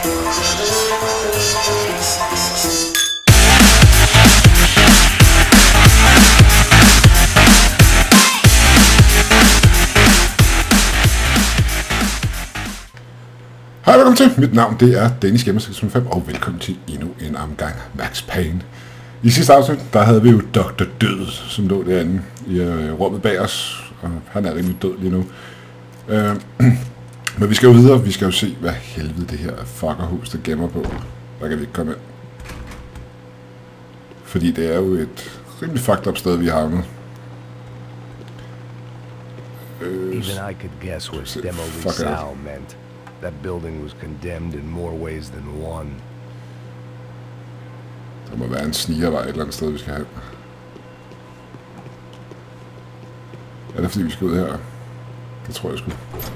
Hej, velkommen til. Mit navn det er Danish Gamer 605, og velkommen til endnu en omgang Max Payne. I sidste afsnit, der havde vi jo Dr. Død, som lå derinde i rummet bag os, og han er rimelig død lige nu. Men vi skal jo videre, vi skal jo se, hvad helvede det her fuckerhus, der gemmer på. Der kan vi ikke komme ind. Fordi det er jo et rimelig fucked up sted, vi har havnet. Even I could guess what Demolition meant. That building was condemned in more ways than one. Der må være en snigervej et eller andet sted, vi skal have. Er det fordi, vi skal ud her? Det tror jeg sgu.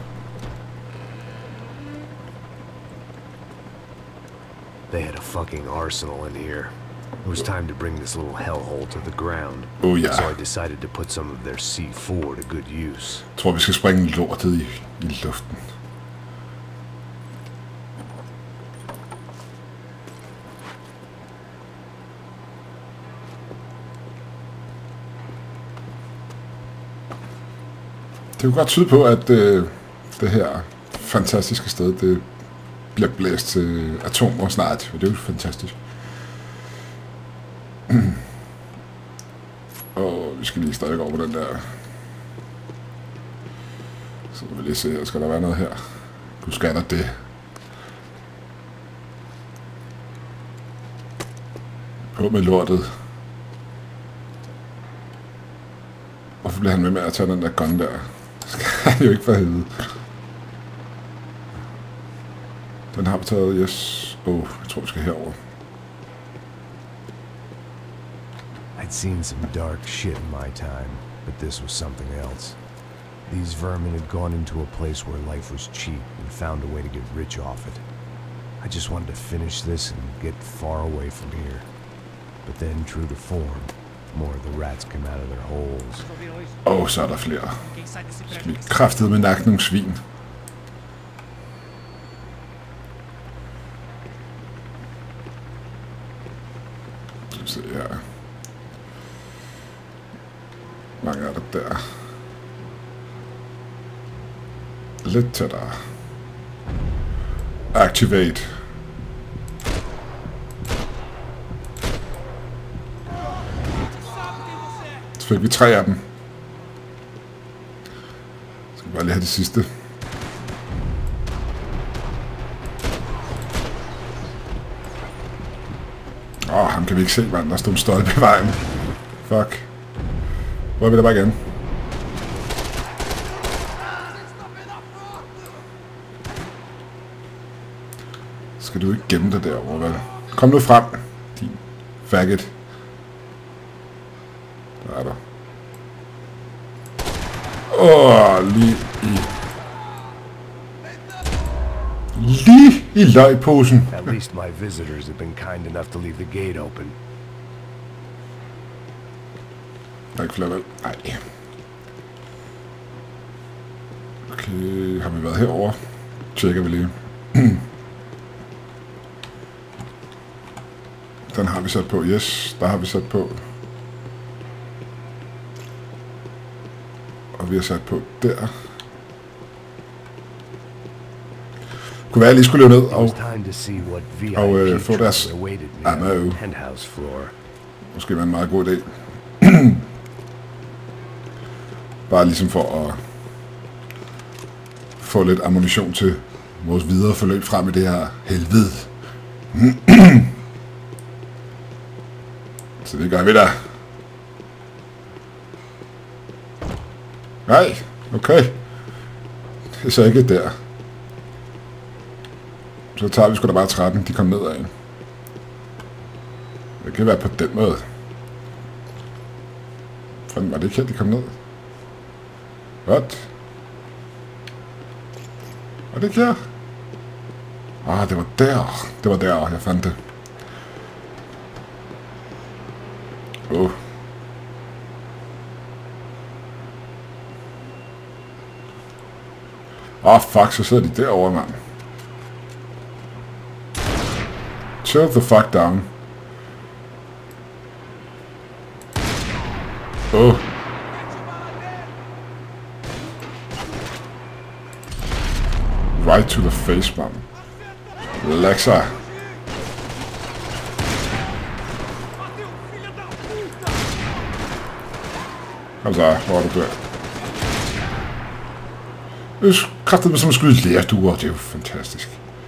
They had a fucking arsenal in here. It was time to bring this little hellhole to the ground. Oh yeah. So I decided to put some of their C4 to good use. Jeg tror, vi skal springe lortet i luften. Det kunne godt tyde på, at det her fantastiske sted, det bliver blæst til atomer snart. Og det er jo fantastisk. Og vi skal lige stadig over på den der. Så vil vi lige se, skal der være noget her. Du scanner det. På med lortet. Hvorfor bliver han med at tage den der gun der? Skal han jo ikke for helvede. Den har vi taget, yes. Jeg tror vi skal herover. I'd seen some dark shit in my time, but this was something else. These vermin had gone into a place where life was cheap and found a way to get rich off it. I just wanted to finish this and get far away from here. But then, true to form, more of the rats come out of their holes. Så er der flere. Skal vi kraftedeme med nakke nogle svin. Skal vi se her. Mange er der der. Lidt tættere. Activate. Så fik vi 3 af dem. Så skal vi bare lige have det sidste. Ham kan vi ikke se, mand. Der stod en stolpe i vejen. Fuck. Hvor er vi der bare igen? Skal du ikke gemme dig derovre, vel? Kom nu frem, din faggot. Der er der. Lige i løgposen. At least my visitors have been kind enough to leave the gate open. Der er ikke flere vel? Nej. Okay, har vi været herovre? Tjekker vi lige. Den har vi sat på, yes. Der har vi sat på. Og vi har sat på der. Kunne være, at jeg lige skulle løbe ned og få deres ammo. Måske være en meget god idé. Bare ligesom for at få lidt ammunition til vores videre forløb frem i det her helvede. Så det gør vi da. Nej, okay. Det er så ikke der. Så tager vi sgu da bare 13, de kom ned af. Det kan være på den måde. Fanden, var det ikke her, de kom ned? What? Var det ikke her? Det var der. Det var der, jeg fandt det. Fuck, så sidder de derovre, mand. Chill the fuck down. Oh. Right to the face, man. Relax sig. Kom så, hvor er du dør. Jeg kræftede mig som at skyde lærduer, det er jo fantastisk.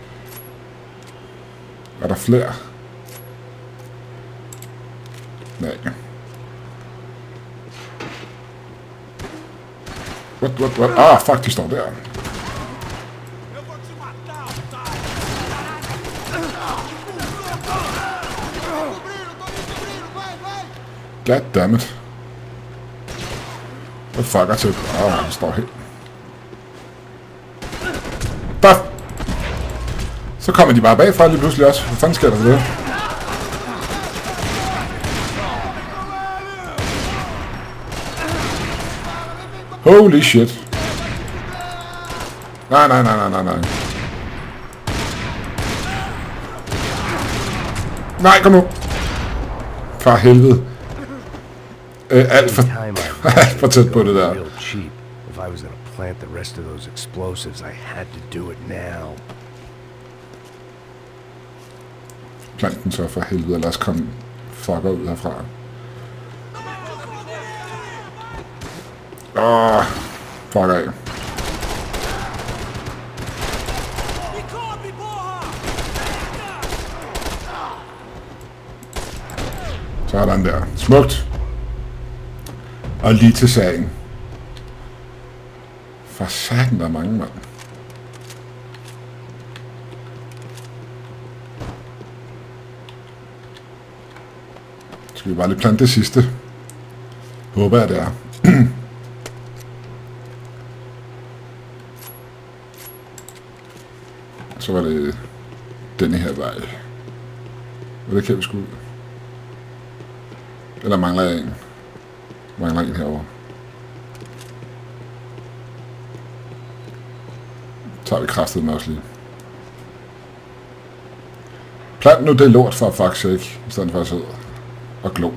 Er der flere? Nej. What? Ah, fuck, de står der. Goddammit. Hvad fuck er til? Han står helt. Baf! Så kommer de bare bagfra lige pludselig også. Hvad fanden sker der for det? Holy shit. Nej. Nej, kom nu. For helvede. Alt for tæt på det der. If I was gonna plant the rest of those explosives, I had to do it now. Plant den så for helvede, lad os komme fucker ud herfra. Fuck af. Sådan der. Smukt. Og lige til sagen. For satan, der er mange, mand. Skal vi bare lige plante det sidste? Håber jeg, det er. Så var det denne her vej. Og det kan vi sgu ud. Eller mangler jeg en? Mangler en herovre. Tager vi kraftet med os lige. Plant nu det lort for fuck's sake, i stedet for at sidde og glo.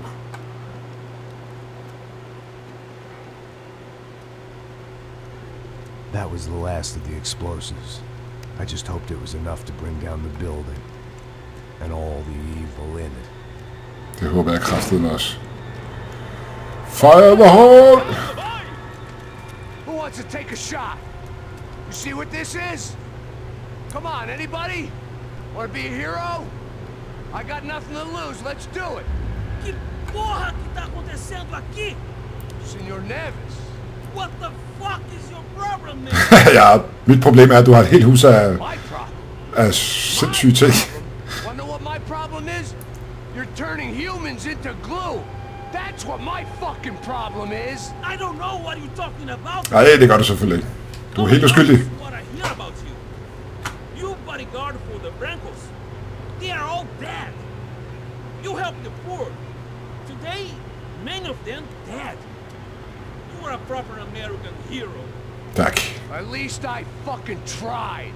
That was the last of the explosives. I just hoped it was enough to bring down the building. And all the evil in it. Det håber jeg kraftet med os. Fire the hole! Who wants to take a shot? You see what this is? Come on, anybody? Want to be a hero? I got nothing to lose. Let's do it. Que porra que tá acontecendo aqui? Senor Neves. What the fuck is your problem, man? Ja, mit problem er, at du har et helt hus af sindssyge ting. Wanna know what my problem is? You're turning humans into glue. That's what my fucking problem is. I don't know what you're talking about. Nej, det gør du selvfølgelig ikke. Du er helt uskyldig. What I hear about you. You bodyguard for the Brancos. They are all dead. You help the poor. Today, many of them dead. You are a proper American hero. Tak. At least I fucking tried.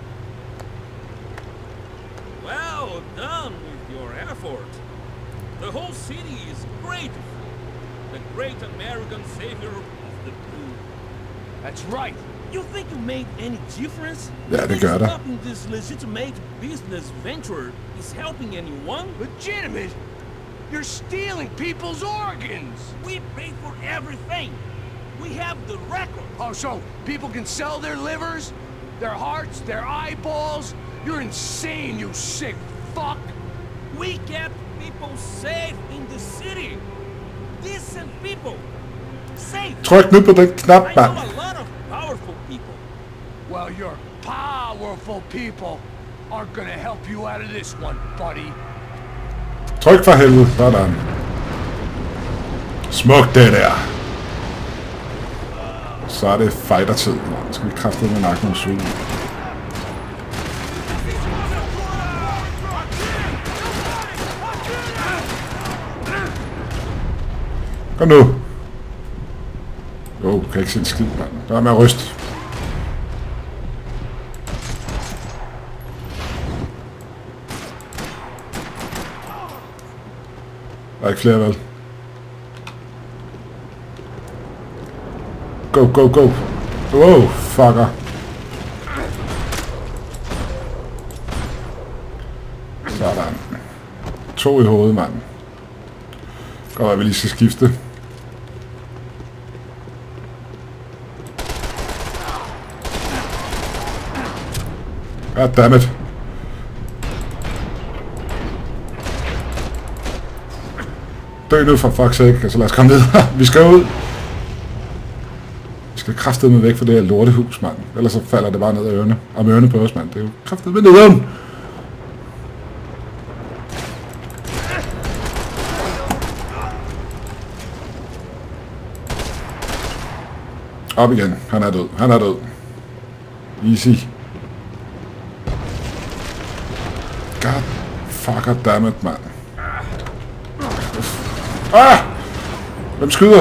Well done with your effort. The whole city is grateful. The great American savior of the poor. That's right. You think you made any difference? Ja, det gør der. Stopping this legitimate business venture is helping anyone? Legitimate? You're stealing people's organs. We pay for everything. We have the record. Oh, so people can sell their livers, their hearts, their eyeballs? You're insane, you sick fuck. We kept people safe in the city. Decent people. Safe. Tryk nu på den knap, I mand. know a lot of powerful people. Well, your powerful people aren't gonna help you out of this one, buddy. Tryk for helvede. Sådan. Smuk det der. Så er det fighter-tid, mand. Skal vi kraftedeme med nakken og suge. Kom nu. Jo, kan ikke se en skid, mand. Der er med at ryste. Der er ikke flere, vel? Go, go, go. Wow, fucker. Sådan. 2 i hovedet, mand. Godt, at vi lige skal skifte. Goddammit. Dø nu for fuck's sake, altså lad os komme videre. Vi skal ud. Vi skal kraftedeme væk fra det her lortehus, mand. Ellers så falder det bare ned af ørerne. Om ørerne på os, mand. Det er jo kraftedeme nederen. Op igen. Han er død. Han er død. Easy. God fucker dammit, mand. Ah! Hvem skyder?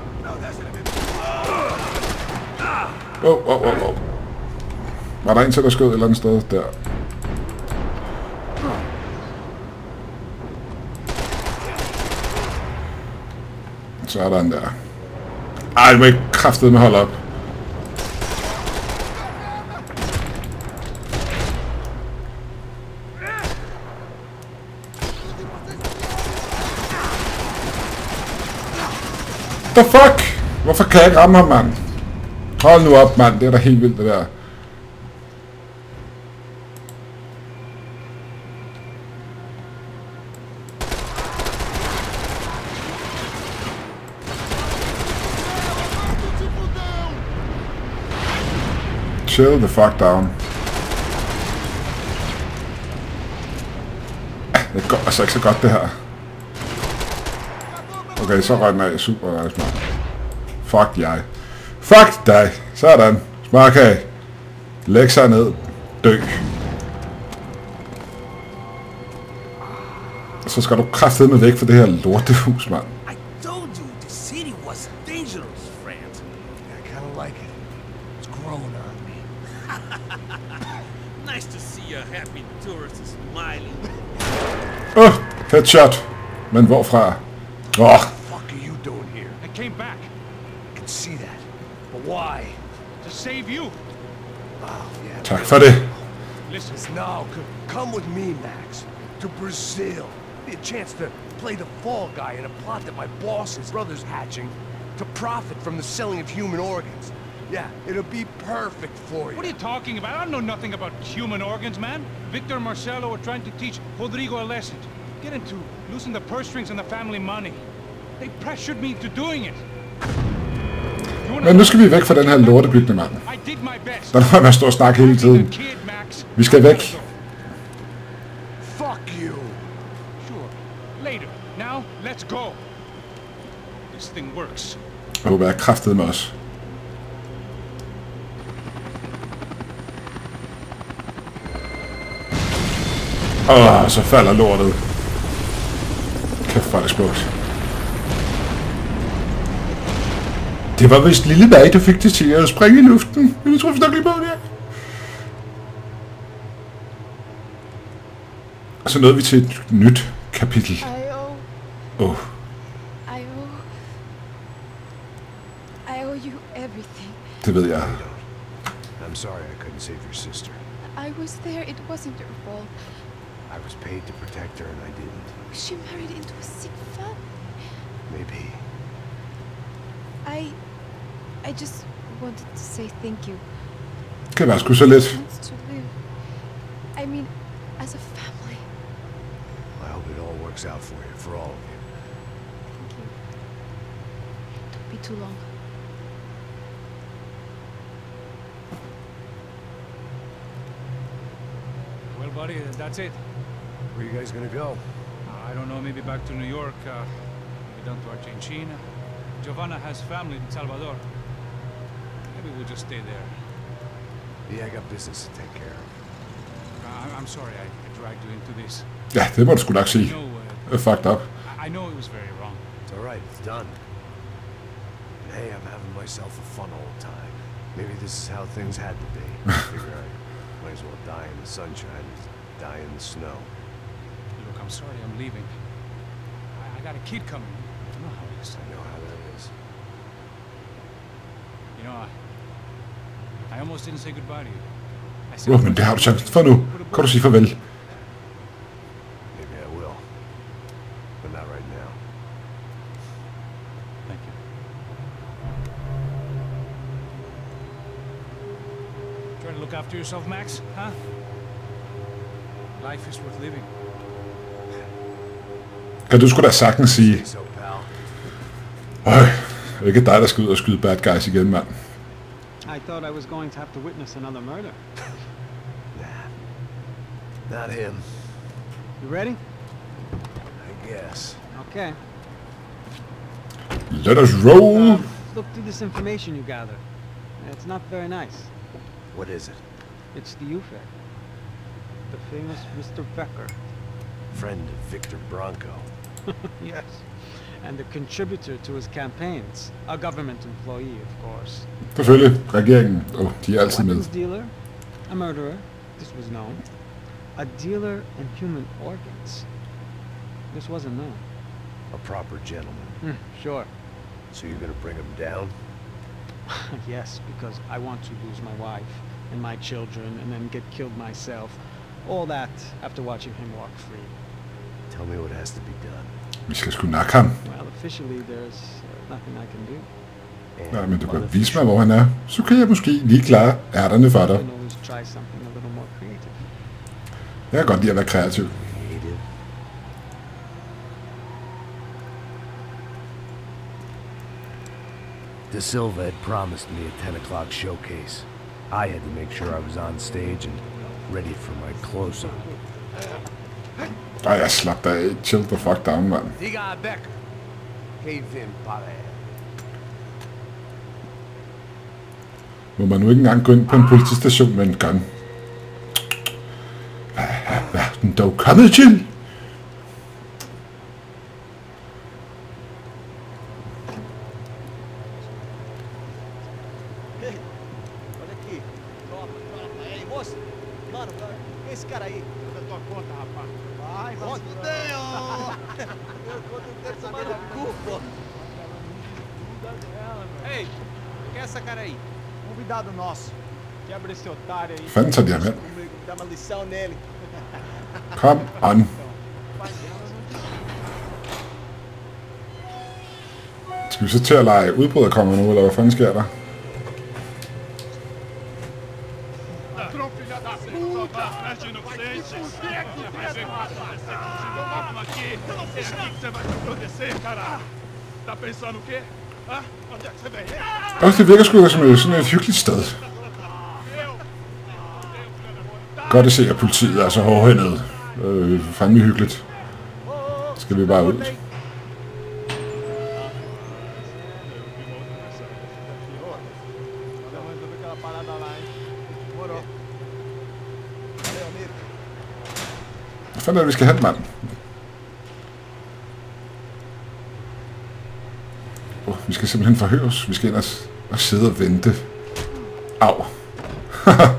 Oh. Var der en til, der skød et eller andet sted? Der. Så er der en der. Ej, du må ikke kraftedeme holde op. The fuck? Hvorfor kan jeg ikke ramme ham, mand? Hold nu op, mand. Det er da helt vildt, det der. Chill the fuck down. Det går altså ikke så godt, det her. Okay, så røg den af. Super nice, man. Fuck dig. Fuck dig. Sådan. Smarkage. Læg sig ned. Dø. Så skal du kraftedeme væk fra det her lortehus, mand. I told you the city was dangerous, friend. I kind of like it. It's growing on me. Nice to see a happy tourist smiling. Headshot. Men hvorfra? What the fuck are you doing here? I came back I can see that. But why? to save you. Oh, yeah. Tak for det. Listen, No, come with me, Max. To Brazil. Be a chance to play the fall guy in a plot that my boss's brother's hatching to profit from the selling of human organs. Yeah, it'll be perfect for you. what are you talking about? I know nothing about human organs, man. Victor and Marcelo were trying to teach Rodrigo a lesson. Get into losing the purse strings and the family money. They pressured me into doing it. Men nu skal vi væk fra den her lortebygning, mand. I did my best. Der må man stå og snakke hele tiden. Vi skal væk. Fuck you. Sure. Later. Now, let's go. This thing works. Jeg håber, jeg er kraftet med os. Så falder lortet. Kæft, hvor er det smukt. Det var vist lille mig, der fik det til at springe i luften. Jeg tror, vi snakker lige på det. Og så nåede vi til et nyt kapitel. I Åh, owe you everything. det ved jeg. I'm sorry I couldn't save your sister. I was there. It wasn't your fault. I was paid to protect her and I didn't. She married into a sick family. Maybe. I just wanted to say thank you. Det var sgu så lidt. Wants to live. I mean, as a family. I hope it all works out for you, for all of you. Thank you. Don't be too long. Well, buddy, that's it. Where you guys gonna go? I don't know, maybe back to New York, maybe down to Argentina. Giovanna has family in Salvador. Maybe we'll just stay there. Yeah, I got business to take care of. I'm sorry I dragged you into this. Ja, det må du sgu nok I sige. know, Det er fucked up. I know it was very wrong. It's alright, it's done. But hey, I'm having myself a fun old time. Maybe this is how things had to be. I figure I might as well die in the sunshine as die in the snow. Look, I'm sorry I'm leaving. I I got a kid coming. I know how that is. You know, I almost didn't say goodbye to you. I said, Men det har du chancen for nu. Kan du sige farvel? Maybe I will. But not right now. Thank you. Trying to look after yourself, Max, huh? Life is worth living. Kan du sgu da sagtens sige, So, pal. ikke dig, der skal ud og skyde bad guys igen, mand. I thought I was going to have to witness another murder. Nah. Not him. You ready? I guess. Okay. Let us roll! Look through this information you gathered. It's not very nice. What is it? It's the UFEC. The famous Mr. Becker. Friend of Victor Bronco. Yes. And the contributor to his campaigns. A government employee, of course. Selvfølgelig. Regeringen. De er altid med. Weapons dealer. A murderer. This was known. A dealer in human organs. This wasn't known. A proper gentleman. Sure. So you're gonna bring him down? Yes, because I want to lose my wife and my children and then get killed myself. All that after watching him walk free. Tell me what has to be done. Vi skal sgu nakke ham. Well, officially there's nothing I can do. And Nej, men du kan vise mig, hvor han er. Så kan jeg måske lige klare ærterne for I dig. can always try something a little more creative. Jeg kan godt lide at være kreativ. creative. De Silva had promised me a 10 o'clock showcase. I had to make sure I was on stage and ready for my close-up. Ej, jeg slap dig af. Chill the fuck down, mand. Diga a Becker. Cave in para Må man nu ikke engang gå ind på en politistation med en gun? Hvad er verden dog kommet til? Olha aqui. Tropa. Ei, moço. Mano, quem é esse cara aí? Da tua conta, rapaz. Vai, vai. Fudeu! Eu quero saber do cu, pô. Ei, quem é essa cara aí? Convidado nosso. Quebra esse otário aí. Fanden tager de ham hen? Dá uma lição nele. Kom on. Skal vi så til at lege udbryderkonger nu, eller hvad fanden sker der? Det virker sgu da som sådan et hyggeligt sted. Godt at se, at politiet er så hårdhændet. Fandme hyggeligt. Skal vi bare ud. Hvad fanden er det, vi skal hen, mand? Vi skal simpelthen forhøres. Vi skal ind og sidde og vente. Au.